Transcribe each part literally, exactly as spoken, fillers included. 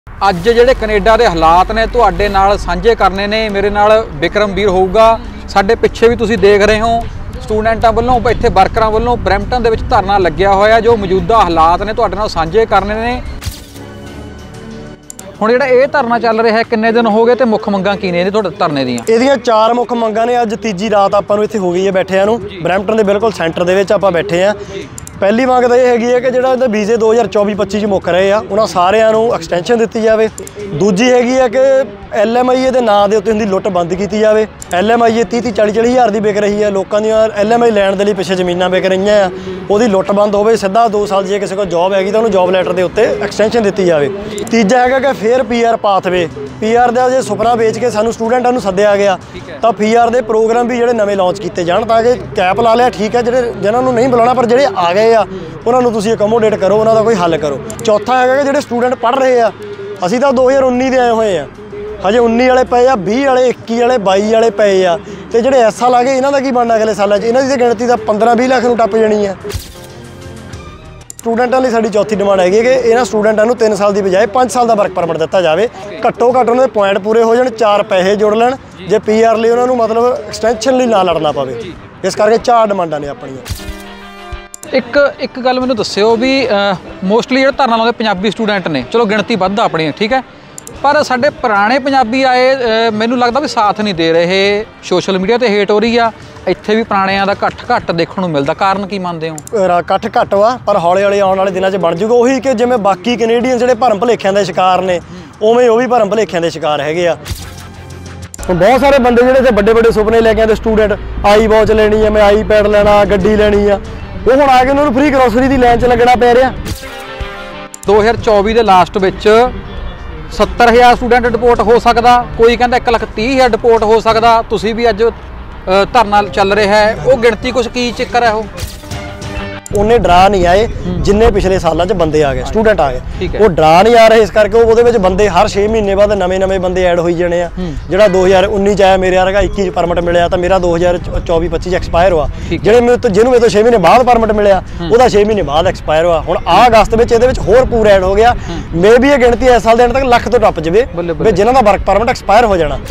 ਅੱਜ ਜਿਹੜੇ ਕੈਨੇਡਾ ਦੇ ਹਾਲਾਤ ਨੇ ਤੁਹਾਡੇ ਨਾਲ ਸਾਂਝੇ ਕਰਨੇ ਨੇ। ਮੇਰੇ ਨਾਲ ਵਿਕਰਮਵੀਰ ਹੋਊਗਾ। ਸਾਡੇ ਪਿੱਛੇ ਵੀ ਤੁਸੀਂ ਦੇਖ ਰਹੇ ਹੋ ਸਟੂਡੈਂਟਾਂ ਵੱਲੋਂ ਇੱਥੇ ਵਰਕਰਾਂ ਵੱਲੋਂ ਬਰੈਂਪਟਨ ਦੇ ਵਿੱਚ ਧਰਨਾ ਲੱਗਿਆ ਹੋਇਆ। ਜੋ ਮੌਜੂਦਾ ਹਾਲਾਤ ਨੇ ਤੁਹਾਡੇ ਨਾਲ ਸਾਂਝੇ ਕਰਨੇ ਨੇ। ਹੁਣ ਜਿਹੜਾ ਇਹ ਧਰਨਾ ਚੱਲ ਰਿਹਾ ਹੈ ਕਿੰਨੇ ਦਿਨ ਹੋ ਗਏ ਤੇ ਮੁੱਖ ਮੰਗਾਂ ਕੀ ਨੇ ਇਹਦੇ ਤੁਹਾਡੇ ਧਰਨੇ ਦੀਆਂ? ਇਹਦੀਆਂ ਚਾਰ ਮੁੱਖ ਮੰਗਾਂ ਨੇ। ਅੱਜ ਤੀਜੀ ਰਾਤ ਆਪਾਂ ਨੂੰ ਇੱਥੇ ਹੋ ਗਈ ਹੈ ਬੈਠਿਆਂ ਨੂੰ। ਬਰੈਂਪਟਨ ਦੇ ਬਿਲਕੁਲ ਸੈਂਟਰ ਦੇ ਵਿੱਚ ਆਪਾਂ ਬੈਠੇ ਆ। ਪਹਿਲੀ ਮੰਗ ਤਾਂ ਇਹ ਹੈਗੀ ਹੈ ਕਿ ਜਿਹੜਾ ਇਹਦੇ ਵੀਜ਼ੇ ਦੋ ਹਜ਼ਾਰ ਚੌਵੀ ਪੱਚੀ 'ਚ ਮੁੱਕ ਰਹੇ ਆ ਉਹਨਾਂ ਸਾਰਿਆਂ ਨੂੰ ਐਕਸਟੈਂਸ਼ਨ ਦਿੱਤੀ ਜਾਵੇ। ਦੂਜੀ ਹੈਗੀ ਹੈ ਕਿ ਐਲ ਐਮ ਆਈ ਏ ਦੇ ਨਾਂ ਦੇ ਉੱਤੇ ਹੁੰਦੀ ਲੁੱਟ ਬੰਦ ਕੀਤੀ ਜਾਵੇ। ਐਲ ਐਮ ਆਈ ਏ ਤੀਹ ਤੀਹ ਚਾਲੀ ਚਾਲੀ ਹਜ਼ਾਰ ਦੀ ਵਿਕ ਰਹੀ ਹੈ। ਲੋਕਾਂ ਦੀਆਂ ਐਲ ਐਮ ਆਈ ਲੈਣ ਦੇ ਲਈ ਪਿੱਛੇ ਜ਼ਮੀਨਾਂ ਵਿਕ ਰਹੀਆਂ ਆ। ਉਹਦੀ ਲੁੱਟ ਬੰਦ ਹੋਵੇ। ਸਿੱਧਾ ਦੋ ਸਾਲ ਜੇ ਕਿਸੇ ਕੋਲ ਜੋਬ ਹੈਗੀ ਤਾਂ ਉਹਨੂੰ ਜੋਬ ਲੈਟਰ ਦੇ ਉੱਤੇ ਐਕਸਟੈਂਸ਼ਨ ਦਿੱਤੀ ਜਾਵੇ। ਤੀਜਾ ਹੈਗਾ ਕਿ ਫੇਰ ਪੀ ਆਰ ਪਾਥਵੇ। ਪੀ ਆਰ ਦਾ ਜੇ ਸੁਪਨਾ ਵੇਚ ਕੇ ਸਾਨੂੰ ਸਟੂਡੈਂਟਾਂ ਨੂੰ ਸੱਦਿਆ ਗਿਆ ਤਾਂ ਪੀ ਆਰ ਦੇ ਪ੍ਰੋਗਰਾਮ ਵੀ ਜਿਹੜੇ ਨਵੇਂ ਲਾਂਚ ਕੀਤੇ ਜਾਣ ਤਾਂ ਕਿ ਕੈਪ ਲਾ ਲਿਆ ਠੀਕ ਹੈ, ਜਿਹੜੇ ਜਿਹਨਾਂ ਨੂੰ ਨਹੀਂ ਬੁਲਾਉਣਾ ਪਰ ਜਿਹੜੇ ਆ ਗਏ ਆ ਉਹਨਾਂ ਨੂੰ ਤੁਸੀਂ ਅਕੋਮੋਡੇਟ ਕਰੋ, ਉਹਨਾਂ ਦਾ ਕੋਈ ਹੱਲ ਕਰੋ। ਚੌਥਾ ਹੈਗਾ ਕਿ ਜਿਹੜੇ ਸਟੂਡੈਂਟ ਪੜ੍ਹ ਰਹੇ ਆ, ਅਸੀਂ ਤਾਂ ਦੋ ਹਜ਼ਾਰ ਉੱਨੀ ਦੇ ਆਏ ਹੋਏ ਆ, ਹਜੇ ਉੱਨੀ ਵਾਲੇ ਪਏ ਆ, ਵੀਹ ਵਾਲੇ, ਇੱਕੀ ਵਾਲੇ, ਬਾਈ ਵਾਲੇ ਪਏ ਆ ਤੇ ਜਿਹੜੇ ਇਸ ਸਾਲ ਆ ਗਏ ਇਹਨਾਂ ਦਾ ਕੀ ਬਣਨਾ ਅਗਲੇ ਸਾਲਾਂ 'ਚ? ਇਹਨਾਂ ਦੀ ਤਾਂ ਗਿਣਤੀ ਤਾਂ ਪੰਦਰਾਂ ਵੀਹ ਲੱਖ ਨੂੰ ਟੱਪ ਜਾਣੀ ਆ। ਸਟੂਡੈਂਟਾਂ ਲਈ ਸਾਡੀ ਚੌਥੀ ਡਿਮਾਂਡ ਹੈਗੀ ਕਿ ਇਹਨਾਂ ਸਟੂਡੈਂਟਾਂ ਨੂੰ ਤਿੰਨ ਸਾਲ ਦੀ ਬਜਾਏ ਪੰਜ ਸਾਲ ਦਾ ਵਰਕ ਪਰਮਿਟ ਦਿੱਤਾ ਜਾਵੇ। ਘੱਟੋ ਘੱਟ ਉਹਨਾਂ ਦੇ ਪੁਆਇੰਟ ਪੂਰੇ ਹੋ ਜਾਣ, ਚਾਰ ਪੈਸੇ ਜੁੜ ਲੈਣ ਜੇ ਪੀ ਆਰ ਲਈ ਉਹਨਾਂ ਨੂੰ ਮਤਲਬ ਐਕਸਟੈਂਸ਼ਨ ਲਈ ਨਾ ਲੜਨਾ ਪਵੇ। ਇਸ ਕਰਕੇ ਚਾਰ ਡਿਮਾਂਡਾਂ ਨੇ ਆਪਣੀਆਂ। ਇੱਕ ਇੱਕ ਗੱਲ ਮੈਨੂੰ ਦੱਸਿਓ ਵੀ ਮੋਸਟਲੀ ਜਿਹੜਾ ਧਰਨਾ ਲਾਉਂਦੇ ਪੰਜਾਬੀ ਸਟੂਡੈਂਟ ਨੇ, ਚਲੋ ਗਿਣਤੀ ਵੱਧ ਆਪਣੀ ਠੀਕ ਹੈ, ਪਰ ਸਾਡੇ ਪੁਰਾਣੇ ਪੰਜਾਬੀ ਆਏ ਮੈਨੂੰ ਲੱਗਦਾ ਵੀ ਸਾਥ ਨਹੀਂ ਦੇ ਰਹੇ। ਸੋਸ਼ਲ ਮੀਡੀਆ ਤੇ ਹੇਟ ਹੋ ਰਹੀ ਆ, ਇੱਥੇ ਵੀ ਪੁਰਾਣਿਆਂ ਦਾ ਘੱਟ ਘੱਟ ਦੇਖਣ ਨੂੰ ਮਿਲਦਾ। ਕਾਰਨ ਕੀ ਮੰਨਦੇ ਹੋ? ਇਕੱਠ ਘੱਟ ਵਾ ਪਰ ਹੌਲੀ ਹੌਲੀ ਆਉਣ ਵਾਲੇ ਦਿਨਾਂ 'ਚ ਬਣ ਜੂਗਾ ਉਹੀ ਕਿ ਜਿਵੇਂ ਬਾਕੀ ਕੈਨੇਡੀਅਨ ਜਿਹੜੇ ਭਰਮ ਭੁਲੇਖਿਆਂ ਦੇ ਸ਼ਿਕਾਰ ਨੇ ਉਵੇਂ ਉਹ ਵੀ ਭਰਮ ਭੁਲੇਖਿਆਂ ਦੇ ਸ਼ਿਕਾਰ ਹੈਗੇ ਆ। ਹੁਣ ਬਹੁਤ ਸਾਰੇ ਬੰਦੇ ਜਿਹੜੇ ਤੇ ਵੱਡੇ ਵੱਡੇ ਸੁਪਨੇ ਲੈ ਕੇ ਆਉਂਦੇ ਸਟੂਡੈਂਟ, ਆਈ ਵਾਚ ਲੈਣੀ ਆ, ਮੈਂ ਆਈ ਪੈਡ ਲੈਣਾ, ਗੱਡੀ ਲੈਣੀ ਆ, ਉਹ ਹੁਣ ਆ ਕੇ ਉਹਨਾਂ ਨੂੰ ਫ੍ਰੀ ਗਰੋਸਰੀ ਦੀ ਲਾਈਨ 'ਚ ਲੱਗਣਾ ਪੈ ਰਿਹਾ। ਦੋ ਹਜ਼ਾਰ ਚੌਵੀ ਦੇ ਲਾਸਟ ਵਿੱਚ ਸੱਤਰ ਹਜ਼ਾਰ ਸਟੂਡੈਂਟ ਡਿਪੋਰਟ ਹੋ ਸਕਦਾ, ਕੋਈ ਕਹਿੰਦਾ ਇੱਕ ਲੱਖ ਤੀਹ ਹਜ਼ਾਰ ਡਿਪੋਰਟ ਹੋ ਸਕਦਾ। ਤੁਸੀਂ ਵੀ ਅੱਜ ਧਰਨਾ ਚੱਲ ਰਿਹਾ ਹੈ, ਉਹ ਗਿਣਤੀ ਕੁਛ ਕੀ ਚੱਕਰ ਹੈ? ਉਹ ਉਹਨੇ ਡਰਾ ਨਹੀਂ ਆਏ ਜਿੰਨੇ ਪਿਛਲੇ ਸਾਲਾਂ 'ਚ ਬੰਦੇ ਆ ਗਏ, ਸਟੂਡੈਂਟ ਆ ਗਏ, ਉਹ ਡਰਾ ਨਹੀਂ ਆ ਰਹੇ। ਇਸ ਕਰਕੇ ਉਹਦੇ ਵਿੱਚ ਬੰਦੇ ਹਰ ਛੇ ਮਹੀਨੇ ਬਾਅਦ ਨਵੇਂ ਨਵੇਂ ਬੰਦੇ ਐਡ ਹੋਈ ਜਾਣੇ ਆ। ਜਿਹੜਾ ਦੋ ਹਜ਼ਾਰ ਉੱਨੀ 'ਚ ਆਇਆ ਮੇਰੇ ਵਰਗਾ ਇੱਕੀ 'ਚ ਪਰਮਿਟ ਮਿਲਿਆ ਤਾਂ ਮੇਰਾ ਦੋ ਹਜ਼ਾਰ ਚੌਵੀ ਪੱਚੀ 'ਚ ਐਕਸਪਾਇਰ ਹੋਇਆ। ਜਿਹੜੇ ਮੇਰੇ ਤੋਂ ਜਿਹਨੂੰ ਮੇਰੇ ਤੋਂ ਛੇ ਮਹੀਨੇ ਬਾਅਦ ਪਰਮਿਟ ਮਿਲਿਆ ਉਹਦਾ ਛੇ ਮਹੀਨੇ ਬਾਅਦ ਐਕਸਪਾਇਰ ਹੋਇਆ। ਹੁਣ ਆਹ ਅਗਸਤ ਵਿੱਚ ਇਹਦੇ ਵਿੱਚ ਹੋਰ ਪੂਰ ਐਡ ਹੋ ਗਿਆ। ਮੇ ਵੀ ਇਹ ਗਿਣਤੀ ਇਸ ਸਾਲ ਦੇ ਐਂਡ ਤੱਕ ਲੱਖ ਤੋਂ ਟੱਪ ਜਾਵੇ ਵੀ ਜਿਨ੍ਹਾਂ ਦਾ ਵਰਕ ਪਰਮਿਟ ਐਕਸਪਾਇਰ ਹੋ ਜਾਣਾ।